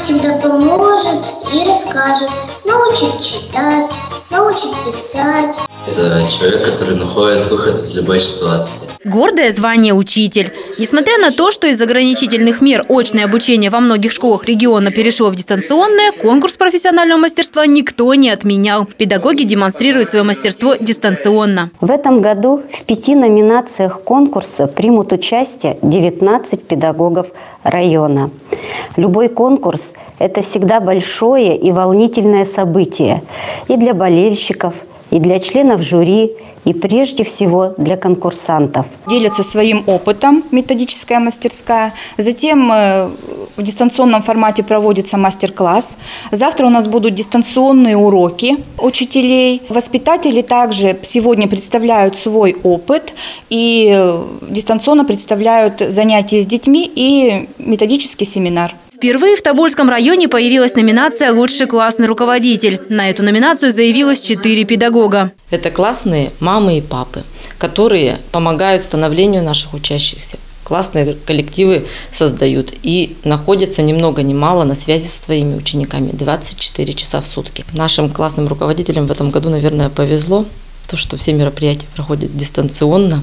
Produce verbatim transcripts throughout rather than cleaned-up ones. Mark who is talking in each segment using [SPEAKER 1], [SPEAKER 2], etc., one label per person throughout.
[SPEAKER 1] всегда поможет и расскажет, научит читать, научит писать.
[SPEAKER 2] Это человек, который находит выход из любой ситуации.
[SPEAKER 3] Гордое звание «учитель». Несмотря на то, что из ограничительных мер очное обучение во многих школах региона перешло в дистанционное, конкурс профессионального мастерства никто не отменял. Педагоги демонстрируют свое мастерство дистанционно.
[SPEAKER 4] В этом году в пяти номинациях конкурса примут участие девятнадцать педагогов района. Любой конкурс – это всегда большое и волнительное событие и для болельщиков, и для членов жюри, и прежде всего для конкурсантов.
[SPEAKER 5] Делятся своим опытом методическая мастерская. Затем в дистанционном формате проводится мастер-класс. Завтра у нас будут дистанционные уроки учителей. Воспитатели также сегодня представляют свой опыт и дистанционно представляют занятия с детьми и методический семинар.
[SPEAKER 3] Впервые в Тобольском районе появилась номинация «Лучший классный руководитель». На эту номинацию заявилось четыре педагога.
[SPEAKER 6] Это классные мамы и папы, которые помогают становлению наших учащихся. Классные коллективы создают и находятся ни много ни мало на связи со своими учениками двадцать четыре часа в сутки. Нашим классным руководителям в этом году, наверное, повезло, то, что все мероприятия проходят дистанционно.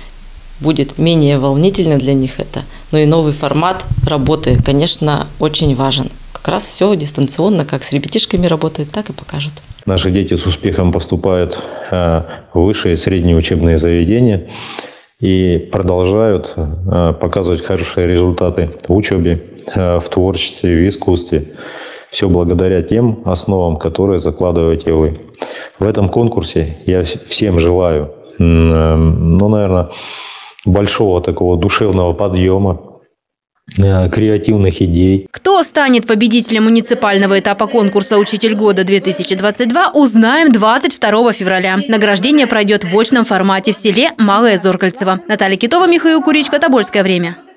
[SPEAKER 6] Будет менее волнительно для них это, но и новый формат работы, конечно, очень важен. Как раз все дистанционно, как с ребятишками работают, так и покажут.
[SPEAKER 7] Наши дети с успехом поступают в высшие и средние учебные заведения и продолжают показывать хорошие результаты в учебе, в творчестве, в искусстве. Все благодаря тем основам, которые закладываете вы. В этом конкурсе я всем желаю, ну, наверное, большого такого душевного подъема, креативных идей.
[SPEAKER 3] Кто станет победителем муниципального этапа конкурса «Учитель года-две тысячи двадцать два», узнаем двадцать второго февраля. Награждение пройдет в очном формате в селе Малое Зоркальцево. Наталья Китова, Михаил Куричко, Тобольское время.